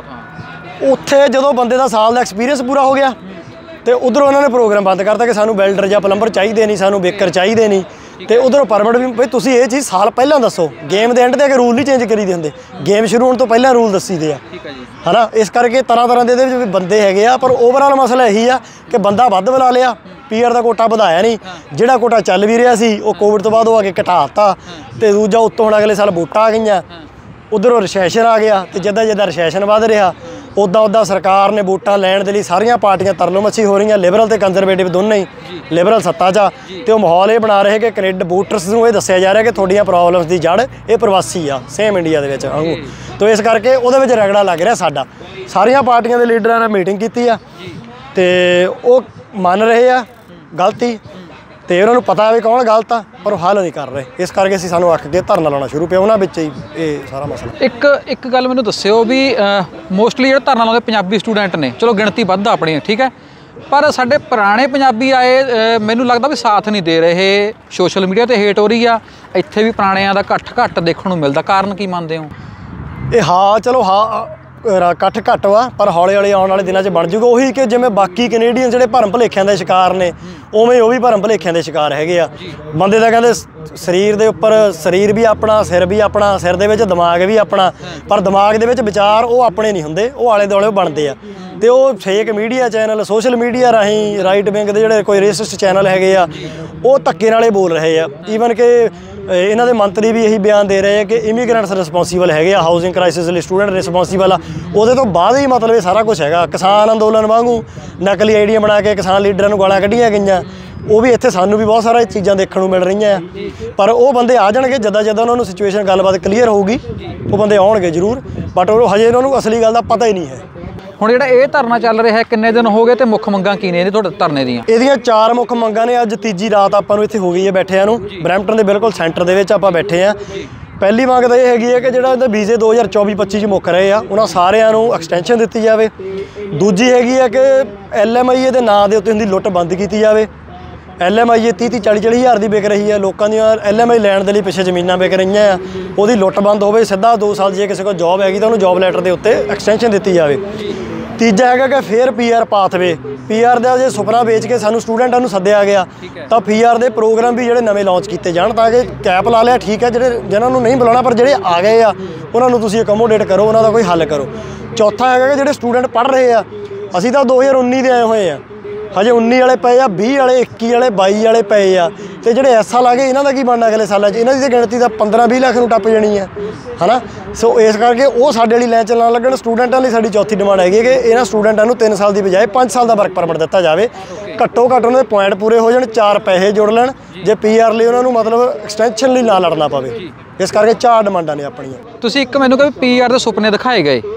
ਉੱਥੇ ਜਦੋਂ ਬੰਦੇ ਦਾ ਸਾਲ ਦਾ ਐਕਸਪੀਰੀਅੰਸ ਪੂਰਾ ਹੋ ਗਿਆ ਤੇ ਉਧਰੋਂ ਉਹਨਾਂ ਨੇ ਪ੍ਰੋਗਰਾਮ ਬੰਦ ਕਰਤਾ ਕਿ ਸਾਨੂੰ ਵੈਲਡਰ ਜਾਂ ਪਲੰਬਰ ਚਾਹੀਦੇ ਨਹੀਂ, ਸਾਨੂੰ ਬੇਕਰ ਚਾਹੀਦੇ ਨਹੀਂ। ਤੇ ਉਧਰੋਂ ਪਰਮਿਟ ਵੀ ਬਈ ਤੁਸੀਂ ਇਹ ਚੀਜ਼ ਸਾਲ ਪਹਿਲਾਂ ਦੱਸੋ। ਗੇਮ ਦੇ ਐਂਡ ਤੇ ਕਿ ਰੂਲ ਨਹੀਂ ਚੇਂਜ ਕਰੀਦੇ ਹੁੰਦੇ, ਗੇਮ ਸ਼ੁਰੂ ਹੋਣ ਤੋਂ ਪਹਿਲਾਂ ਰੂਲ ਦੱਸੀਦੇ ਆ, ਹਨਾ। ਇਸ ਕਰਕੇ ਤਰ੍ਹਾਂ ਤਰ੍ਹਾਂ ਦੇ ਇਹਦੇ ਵਿੱਚ ਬੰਦੇ ਹੈਗੇ ਆ, ਪਰ ਓਵਰਆਲ ਮਸਲਾ ਇਹੀ ਆ ਕਿ ਬੰਦਾ ਵੱਧ ਬੁਲਾ ਲਿਆ, ਪੀਆਰ ਦਾ ਕੋਟਾ ਵਧਾਇਆ ਨਹੀਂ। ਜਿਹੜਾ ਕੋਟਾ ਚੱਲ ਵੀ ਰਿਹਾ ਸੀ ਉਹ ਕੋਵਿਡ ਤੋਂ ਬਾਅਦ ਉਹ ਆ ਕੇ ਘਟਾ ਦਿੱਤਾ, ਤੇ ਦੂਜਾ ਉੱਤੋਂ ਹੁਣ ਅਗਲੇ ਸਾਲ ਵੋਟਾਂ ਆ ਗਈਆਂ, ਉਧਰੋਂ ਰਿਸੈਸ਼ਨ ਆ ਗਿਆ, ਤੇ ਜਿੱਦਾਂ ਜਿੱਦਾਂ ਰਿਸੈਸ਼ਨ ਵੱਧ ਰਿਹਾ ਉੱਦਾਂ ਉੱਦਾਂ ਸਰਕਾਰ ਨੇ ਵੋਟਾਂ ਲੈਣ ਦੇ ਲਈ ਸਾਰੀਆਂ ਪਾਰਟੀਆਂ ਤਰਲੋ ਮੱਛੀ ਹੋ ਰਹੀਆਂ, ਲਿਬਰਲ ਤੇ ਕੰਜ਼ਰਵੇਟਿਵ ਦੋਨੇ ਹੀ। ਲਿਬਰਲ ਸੱਤਾ 'ਚ ਆ ਤੇ ਉਹ ਮਾਹੌਲ ਇਹ ਬਣਾ ਰਹੇ ਕਿ ਕੈਨੇਡਾ ਵੋਟਰਸ ਨੂੰ ਇਹ ਦੱਸਿਆ ਜਾ ਰਿਹਾ ਕਿ ਤੁਹਾਡੀਆਂ ਪ੍ਰੋਬਲਮਸ ਦੀ ਜੜ ਇਹ ਪ੍ਰਵਾਸੀ ਆ, ਸੇਮ ਇੰਡੀਆ ਦੇ ਵਿੱਚ ਵਾਂਗੂ। ਤਾਂ ਇਸ ਕਰਕੇ ਉਹਦੇ ਵਿੱਚ ਰਗੜਾ ਲੱਗ ਰਿਹਾ ਸਾਡਾ। ਸਾਰੀਆਂ ਪਾਰਟੀਆਂ ਦੇ ਲੀਡਰਾਂ ਨਾਲ ਮੀਟਿੰਗ ਕੀਤੀ ਆ ਤੇ ਉਹ ਮੰਨ ਰਹੇ ਆ ਗਲਤੀ, ਤੇ ਉਹਨਾਂ ਨੂੰ ਪਤਾ ਵੀ ਕੌਣ ਗਲਤ ਆ, ਪਰ ਉਹ ਹੱਲ ਨਹੀਂ ਕਰ ਰਹੇ। ਇਸ ਕਰਕੇ ਅਸੀਂ ਸਾਨੂੰ ਅੱਕ ਕੇ ਧਰਨਾ ਲਾਉਣਾ ਸ਼ੁਰੂ ਪਿਆ, ਉਹਨਾਂ ਵਿੱਚ ਹੀ ਇਹ ਸਾਰਾ ਮਸਲਾ। ਇੱਕ ਇੱਕ ਗੱਲ ਮੈਨੂੰ ਦੱਸਿਓ ਵੀ ਮੋਸਟਲੀ ਜਿਹੜੇ ਧਰਨਾ ਲਾਉਂਦੇ ਪੰਜਾਬੀ ਸਟੂਡੈਂਟ ਨੇ, ਚਲੋ ਗਿਣਤੀ ਵੱਧ ਆਪਣੀ, ਠੀਕ ਹੈ, ਪਰ ਸਾਡੇ ਪੁਰਾਣੇ ਪੰਜਾਬੀ ਆਏ ਮੈਨੂੰ ਲੱਗਦਾ ਵੀ ਸਾਥ ਨਹੀਂ ਦੇ ਰਹੇ। ਸੋਸ਼ਲ ਮੀਡੀਆ ਤੇ ਹੇਟ ਹੋ ਰਹੀ ਆ, ਇੱਥੇ ਵੀ ਪੁਰਾਣਿਆਂ ਦਾ ਘੱਟ ਘੱਟ ਦੇਖਣ ਨੂੰ ਮਿਲਦਾ। ਕਾਰਨ ਕੀ ਮੰਨਦੇ ਹੋ? ਇਹ ਹਾਂ ਚਲੋ ਹਾਂ ਇਕੱਠ ਘੱਟ ਵਾ, ਪਰ ਹੌਲੀ ਹੌਲੀ ਆਉਣ ਵਾਲੇ ਦਿਨਾਂ 'ਚ ਬਣ ਜੂਗਾ ਉਹੀ ਕਿ ਜਿਵੇਂ ਬਾਕੀ ਕੈਨੇਡੀਅਨ ਜਿਹੜੇ ਭਰਮ ਭੁਲੇਖਿਆਂ ਦੇ ਸ਼ਿਕਾਰ ਨੇ, ਉਵੇਂ ਉਹ ਵੀ ਭਰਮ ਭੁਲੇਖਿਆਂ ਦੇ ਸ਼ਿਕਾਰ ਹੈਗੇ ਆ। ਬੰਦੇ ਦਾ ਕਹਿੰਦੇ ਸਰੀਰ ਦੇ ਉੱਪਰ ਸਰੀਰ ਵੀ ਆਪਣਾ, ਸਿਰ ਵੀ ਆਪਣਾ, ਸਿਰ ਦੇ ਵਿੱਚ ਦਿਮਾਗ ਵੀ ਆਪਣਾ, ਪਰ ਦਿਮਾਗ ਦੇ ਵਿੱਚ ਵਿਚਾਰ ਉਹ ਆਪਣੇ ਨਹੀਂ ਹੁੰਦੇ, ਉਹ ਆਲੇ ਦੁਆਲੇ ਬਣਦੇ ਆ। ਤੇ ਉਹ fake media channel, social media ਰਾਹੀਂ ਰਾਈਟ ਵਿੰਗ ਦੇ ਜਿਹੜੇ ਕੋਈ ਰੇਸਿਸਟ ਚੈਨਲ ਹੈਗੇ ਆ, ਉਹ ਧੱਕੇ ਨਾਲੇ ਬੋਲ ਰਹੇ ਆ। ਈਵਨ ਕਿ ਇਹਨਾਂ ਦੇ ਮੰਤਰੀ ਵੀ ਇਹੀ ਬਿਆਨ ਦੇ ਰਹੇ ਆ ਕਿ ਇਮੀਗ੍ਰੈਂਟਸ ਰਿਸਪੌਂਸੀਬਲ ਹੈਗੇ ਆ, ਹਾਊਸਿੰਗ ਕ੍ਰਾਈਸਿਸ ਲਈ ਸਟੂਡੈਂਟ ਰਿਸਪੌਂਸੀਬਲ ਆ। ਉਹਦੇ ਤੋਂ ਬਾਅਦ ਹੀ ਮਤਲਬ ਇਹ ਸਾਰਾ ਕੁਛ ਹੈਗਾ। ਕਿਸਾਨ ਅੰਦੋਲਨ ਵਾਂਗੂ ਨਕਲੀ ਆਈਡੀਆਂ ਬਣਾ ਕੇ ਕਿਸਾਨ ਲੀਡਰਾਂ ਨੂੰ ਗਾਲਾਂ ਕੱਢੀਆਂ ਗਈਆਂ, ਉਹ ਵੀ ਇੱਥੇ ਸਾਨੂੰ ਵੀ ਬਹੁਤ ਸਾਰਾ ਚੀਜ਼ਾਂ ਦੇਖਣ ਨੂੰ ਮਿਲ ਰਹੀਆਂ ਆ। ਪਰ ਉਹ ਬੰਦੇ ਆ ਜਾਣਗੇ ਜਦੋਂ ਜਦੋਂ ਉਹਨਾਂ ਨੂੰ ਸਿਚੁਏਸ਼ਨ ਗੱਲਬਾਤ ਕਲੀਅਰ ਹੋਊਗੀ, ਉਹ ਬੰਦੇ ਆਉਣਗੇ ਜ਼ਰੂਰ, ਬਟ ਉਹ ਹਜੇ ਉਹਨਾਂ ਨੂੰ ਅਸਲੀ ਗੱਲ ਦਾ ਪਤਾ ਹੀ ਨਹੀਂ ਹੈ। ਹੁਣ ਜਿਹੜਾ ਇਹ ਧਰਨਾ ਚੱਲ ਰਿਹਾ ਹੈ, ਕਿੰਨੇ ਦਿਨ ਹੋ ਗਏ ਤੇ ਮੁੱਖ ਮੰਗਾਂ ਕੀ ਨੇ ਇਹਦੇ ਤੁਹਾਡੇ ਧਰਨੇ ਦੀਆਂ? ਇਹਦੀਆਂ ਚਾਰ ਮੁੱਖ ਮੰਗਾਂ ਨੇ। ਅੱਜ ਤੀਜੀ ਰਾਤ ਆਪਾਂ ਨੂੰ ਇੱਥੇ ਹੋ ਗਈ ਹੈ ਬੈਠਿਆਂ ਨੂੰ, ਬਰੈਂਪਟਨ ਦੇ ਬਿਲਕੁਲ ਸੈਂਟਰ ਦੇ ਵਿੱਚ ਆਪਾਂ ਬੈਠੇ ਹਾਂ। ਪਹਿਲੀ ਮੰਗ ਤਾਂ ਇਹ ਹੈਗੀ ਹੈ ਕਿ ਜਿਹੜਾ ਇਹਦੇ ਵੀਜ਼ੇ ਦੋ ਹਜ਼ਾਰ ਚੌਵੀ ਪੱਚੀ 'ਚ ਮੁੱਕ ਰਹੇ ਆ, ਉਹਨਾਂ ਸਾਰਿਆਂ ਨੂੰ ਐਕਸਟੈਂਸ਼ਨ ਦਿੱਤੀ ਜਾਵੇ। ਦੂਜੀ ਹੈਗੀ ਹੈ ਕਿ ਐਲ ਐਮ ਆਈ ਏ ਦੇ ਨਾਂ ਦੇ ਉੱਤੇ ਹੁੰਦੀ ਲੁੱਟ ਬੰਦ ਕੀਤੀ ਜਾਵੇ। ਐਲ ਐਮ ਆਈ ਏ ਤੀਹ ਤੀਹ ਚਾਲੀ ਚਾਲੀ ਹਜ਼ਾਰ ਦੀ ਵਿਕ ਰਹੀ ਹੈ, ਲੋਕਾਂ ਦੀਆਂ ਐਲ ਐਮ ਆਈ ਲੈਣ ਦੇ ਲਈ ਪਿੱਛੇ ਜ਼ਮੀਨਾਂ ਵਿਕ ਰਹੀਆਂ ਆ, ਉਹਦੀ ਲੁੱਟ ਬੰਦ ਹੋਵੇ। ਸਿੱਧਾ ਦੋ ਸਾਲ ਜੇ ਕਿਸੇ ਕੋਲ ਜੋਬ ਹੈਗੀ ਤਾਂ ਉਹਨੂੰ ਜੋਬ ਲੈਟਰ ਦੇ ਉੱਤੇ ਐਕਸਟੈਂਸ਼ਨ ਦਿੱਤੀ ਜਾਵੇ। ਤੀਜਾ ਹੈਗਾ ਕਿ ਫੇਰ ਪੀ ਆਰ ਪਾਥਵੇ, ਪੀ ਆਰ ਦਾ ਜੇ ਸੁਪਨਾ ਵੇਚ ਕੇ ਸਾਨੂੰ ਸਟੂਡੈਂਟਾਂ ਨੂੰ ਸੱਦਿਆ ਗਿਆ ਤਾਂ ਪੀ ਆਰ ਦੇ ਪ੍ਰੋਗਰਾਮ ਵੀ ਜਿਹੜੇ ਨਵੇਂ ਲਾਂਚ ਕੀਤੇ ਜਾਣ, ਤਾਂ ਕਿ ਕੈਪ ਲਾ ਲਿਆ ਠੀਕ ਹੈ, ਜਿਹੜੇ ਜਿਹਨਾਂ ਨੂੰ ਨਹੀਂ ਬੁਲਾਉਣਾ ਪਰ ਜਿਹੜੇ ਆ ਗਏ ਆ ਉਹਨਾਂ ਨੂੰ ਤੁਸੀਂ ਅਕੋਮੋਡੇਟ ਕਰੋ, ਉਹਨਾਂ ਦਾ ਕੋਈ ਹੱਲ ਕਰੋ। ਚੌਥਾ ਹੈਗਾ ਕਿ ਜਿਹੜੇ ਸਟੂਡੈਂਟ ਪੜ੍ਹ ਰਹੇ ਆ, ਅਸੀਂ ਤਾਂ ਦੋ ਹਜ਼ਾਰ ਉੱਨੀ ਦੇ ਆਏ ਹੋਏ ਆ, ਹਜੇ ਉੱਨੀ ਵਾਲੇ ਪਏ ਆ, ਵੀਹ ਵਾਲੇ, ਇੱਕੀ ਵਾਲੇ, ਬਾਈ ਵਾਲੇ ਪਏ ਆ, ਤੇ ਜਿਹੜੇ ਐਸ ਸਾਲ ਆ ਗਏ ਇਹਨਾਂ ਦਾ ਕੀ ਬਣਨਾ ਅਗਲੇ ਸਾਲਾਂ 'ਚ? ਇਹਨਾਂ ਦੀ ਤਾਂ ਗਿਣਤੀ ਤਾਂ ਪੰਦਰਾਂ ਵੀਹ ਲੱਖ ਨੂੰ ਟੱਪ ਜਾਣੀ ਹੈ, ਹੈ ਨਾ। ਸੋ ਇਸ ਕਰਕੇ ਉਹ ਸਾਡੇ ਵਾਲੀ ਲੈਣ ਚੱਲਣ ਲੱਗਣ। ਸਟੂਡੈਂਟਾਂ ਲਈ ਸਾਡੀ ਚੌਥੀ ਡਿਮਾਂਡ ਹੈਗੀ ਕਿ ਇਹਨਾਂ ਸਟੂਡੈਂਟਾਂ ਨੂੰ ਤਿੰਨ ਸਾਲ ਦੀ ਬਜਾਏ ਪੰਜ ਸਾਲ ਦਾ ਵਰਕ ਪਰਮਿਟ ਦਿੱਤਾ ਜਾਵੇ। ਘੱਟੋ ਘੱਟ ਉਹਨਾਂ ਦੇ ਪੁਆਇੰਟ ਪੂਰੇ ਹੋ ਜਾਣ, ਚਾਰ ਪੈਸੇ ਜੁੜ ਲੈਣ, ਜੇ ਪੀ ਆਰ ਲਈ ਉਹਨਾਂ ਨੂੰ ਮਤਲਬ ਐਕਸਟੈਂਸ਼ਨ ਲਈ ਨਾ ਲੜਨਾ ਪਵੇ। ਇਸ ਕਰਕੇ ਚਾਰ ਡਿਮਾਂਡਾਂ ਨੇ ਆਪਣੀਆਂ। ਤੁਸੀਂ ਇੱਕ ਮੈਨੂੰ ਕਹਿੰਦੇ ਪੀ ਆਰ ਦੇ ਸੁਪਨੇ ਦਿਖਾਏ ਗਏ,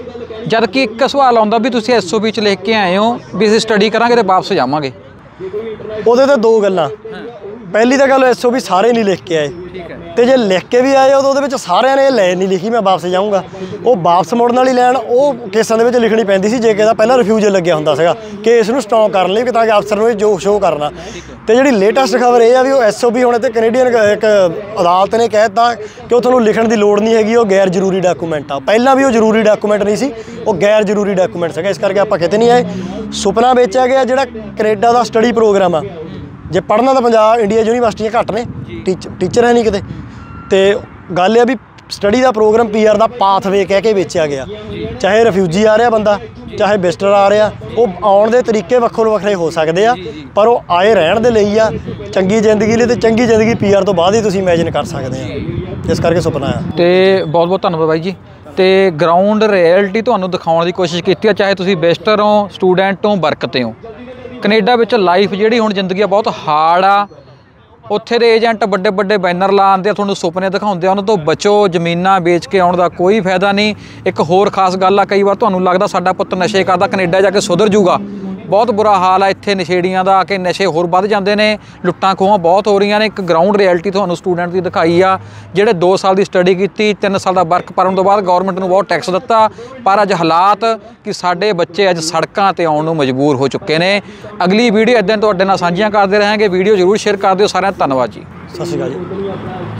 ਜਦ ਕਿ ਇੱਕ ਸਵਾਲ ਆਉਂਦਾ ਵੀ ਤੁਸੀਂ ਐਸ ਓ ਪੀ 'ਚ ਲਿਖ ਕੇ ਆਏ ਹੋ ਵੀ ਅਸੀਂ ਸਟੱਡੀ ਕਰਾਂਗੇ ਤੇ ਵਾਪਸ ਜਾਵਾਂਗੇ। ਉਹਦੇ ਤੇ ਦੋ ਗੱਲਾਂ। ਪਹਿਲੀ ਤਾਂ ਗੱਲ ਐਸ ਓ ਪੀ ਸਾਰੇ ਨਹੀਂ ਲਿਖ ਕੇ ਆਏ, ਤੇ ਜੇ ਲਿਖ ਕੇ ਵੀ ਆਏ ਉਦੋਂ ਉਹਦੇ ਵਿੱਚ ਸਾਰਿਆਂ ਨੇ ਇਹ ਲੈ ਨਹੀਂ ਲਿਖੀ ਮੈਂ ਵਾਪਸ ਜਾਊਂਗਾ। ਉਹ ਵਾਪਸ ਮੁੜਨ ਵਾਲੀ ਲੈਣ ਉਹ ਕੇਸਾਂ ਦੇ ਵਿੱਚ ਲਿਖਣੀ ਪੈਂਦੀ ਸੀ ਜੇ ਕਿਸੇ ਦਾ ਪਹਿਲਾਂ ਰਿਫਿਊਜ਼ਲ ਲੱਗਿਆ ਹੁੰਦਾ ਸੀਗਾ ਕੇਸ ਨੂੰ ਸਟਾਪ ਕਰਨ ਲਈ, ਤਾਂ ਕਿ ਅਫਸਰ ਨੂੰ ਇਹ ਜੋ ਸ਼ੋਅ ਕਰਨਾ। ਤੇ ਜਿਹੜੀ ਲੇਟੈਸਟ ਖਬਰ ਇਹ ਆ ਵੀ ਉਹ ਐਸ ਓ ਪੀ ਹੁਣ ਤੇ ਕੈਨੇਡੀਅਨ ਇੱਕ ਅਦਾਲਤ ਨੇ ਕਹਿ ਦਿੱਤਾ ਕਿ ਉਹ ਤੁਹਾਨੂੰ ਲਿਖਣ ਦੀ ਲੋੜ ਨਹੀਂ ਹੈਗੀ, ਉਹ ਗੈਰ ਜ਼ਰੂਰੀ ਡਾਕੂਮੈਂਟ ਆ। ਪਹਿਲਾਂ ਵੀ ਉਹ ਜ਼ਰੂਰੀ ਡਾਕੂਮੈਂਟ ਨਹੀਂ ਸੀ, ਉਹ ਗੈਰ ਜ਼ਰੂਰੀ ਡਾਕੂਮੈਂਟ ਸੀਗਾ, ਇਸ ਕਰਕੇ ਆਪਾਂ ਕਿਤੇ ਨਹੀਂ ਆਏ। ਸੁਪਨਾ ਵੇਚਿਆ ਗਿਆ ਜਿਹੜਾ ਕੈਨੇਡਾ ਦਾ ਸਟੱਡੀ ਪ੍ਰੋਗਰਾਮ ਆ। ਜੇ ਪੜ੍ਹਨਾ ਤਾਂ ਪੰਜਾਬ ਇੰਡੀਆ ਯੂਨੀਵਰਸਿਟੀਆਂ ਘੱਟ ਨੇ, ਟੀਚ ਟੀਚਰ ਹੈ ਨਹੀਂ ਕਿਤੇ। ਤੇ ਗੱਲ ਇਹ ਆ ਵੀ ਸਟੱਡੀ ਦਾ ਪ੍ਰੋਗਰਾਮ ਪੀ ਆਰ ਦਾ ਪਾਥਵੇ ਕਹਿ ਕੇ ਵੇਚਿਆ ਗਿਆ। ਚਾਹੇ ਰਿਫਿਊਜੀ ਆ ਰਿਹਾ ਬੰਦਾ, ਚਾਹੇ ਵਿਜ਼ਟਰ ਆ ਰਿਹਾ, ਉਹ ਆਉਣ ਦੇ ਤਰੀਕੇ ਵੱਖੋ ਵੱਖਰੇ ਹੋ ਸਕਦੇ ਆ, ਪਰ ਉਹ ਆਏ ਰਹਿਣ ਦੇ ਲਈ ਆ, ਚੰਗੀ ਜ਼ਿੰਦਗੀ ਲਈ। ਤੇ ਚੰਗੀ ਜ਼ਿੰਦਗੀ ਪੀ ਆਰ ਤੋਂ ਬਾਅਦ ਹੀ ਤੁਸੀਂ ਇਮੈਜਿਨ ਕਰ ਸਕਦੇ ਆ, ਇਸ ਕਰਕੇ ਸੁਪਨਾ ਆ। ਤੇ ਬਹੁਤ ਬਹੁਤ ਧੰਨਵਾਦ ਬਾਈ ਜੀ। ਤੇ ਗਰਾਊਂਡ ਰਿਐਲਿਟੀ ਤੁਹਾਨੂੰ ਦਿਖਾਉਣ ਦੀ ਕੋਸ਼ਿਸ਼ ਕੀਤੀ ਆ, ਚਾਹੇ ਤੁਸੀਂ ਵਿਜ਼ਟਰ ਹੋ, ਸਟੂਡੈਂਟ ਹੋ, ਵਰਕ 'ਤੇ ਹੋ। ਕੈਨੇਡਾ ਵਿੱਚ ਲਾਈਫ ਜਿਹੜੀ ਹੁਣ ਜ਼ਿੰਦਗੀ ਆ ਬਹੁਤ ਹਾਰਡ ਆ। ਉੱਥੇ ਦੇ ਏਜੰਟ ਵੱਡੇ ਵੱਡੇ ਬੈਨਰ ਲਾਉਂਦੇ ਆ, ਤੁਹਾਨੂੰ ਸੁਪਨੇ ਦਿਖਾਉਂਦੇ ਆ, ਉਹਨਾਂ ਤੋਂ ਬਚੋ। ਜ਼ਮੀਨਾਂ ਵੇਚ ਕੇ ਆਉਣ ਦਾ ਕੋਈ ਫਾਇਦਾ ਨਹੀਂ। ਇੱਕ ਹੋਰ ਖਾਸ ਗੱਲ ਆ, ਕਈ ਵਾਰ ਤੁਹਾਨੂੰ ਲੱਗਦਾ ਸਾਡਾ ਪੁੱਤ ਨਸ਼ੇ ਕਰਦਾ, ਕੈਨੇਡਾ ਜਾ ਕੇ ਸੁਧਰ ਜੂਗਾ। ਬਹੁਤ ਬੁਰਾ ਹਾਲ ਆ ਇੱਥੇ ਨਸ਼ੇੜੀਆਂ ਦਾ, ਆ ਕੇ ਨਸ਼ੇ ਹੋਰ ਵੱਧ ਜਾਂਦੇ ਨੇ, ਲੁੱਟਾਂ ਖੋਹਾਂ ਬਹੁਤ ਹੋ ਰਹੀਆਂ ਨੇ। ਇੱਕ ਗਰਾਊਂਡ ਰਿਐਲਿਟੀ ਤੁਹਾਨੂੰ ਸਟੂਡੈਂਟ ਦੀ ਦਿਖਾਈ ਆ, ਜਿਹੜੇ ਦੋ ਸਾਲ ਦੀ ਸਟੱਡੀ ਕੀਤੀ, ਤਿੰਨ ਸਾਲ ਦਾ ਵਰਕ ਪਰਨ ਤੋਂ ਬਾਅਦ ਗੌਰਮੈਂਟ ਨੂੰ ਬਹੁਤ ਟੈਕਸ ਦਿੱਤਾ, ਪਰ ਅੱਜ ਹਾਲਾਤ ਕਿ ਸਾਡੇ ਬੱਚੇ ਅੱਜ ਸੜਕਾਂ 'ਤੇ ਆਉਣ ਨੂੰ ਮਜਬੂਰ ਹੋ ਚੁੱਕੇ ਨੇ। ਅਗਲੀ ਵੀਡੀਓ ਇੱਦਾਂ ਤੁਹਾਡੇ ਨਾਲ ਸਾਂਝੀਆਂ ਕਰਦੇ ਰਹਾਂਗੇ। ਵੀਡੀਓ ਜ਼ਰੂਰ ਸ਼ੇਅਰ ਕਰ ਦਿਓ। ਸਾਰਿਆਂ ਦਾ ਧੰਨਵਾਦ ਜੀ। ਸਤਿ ਸ਼੍ਰੀ ਅਕਾਲ ਜੀ।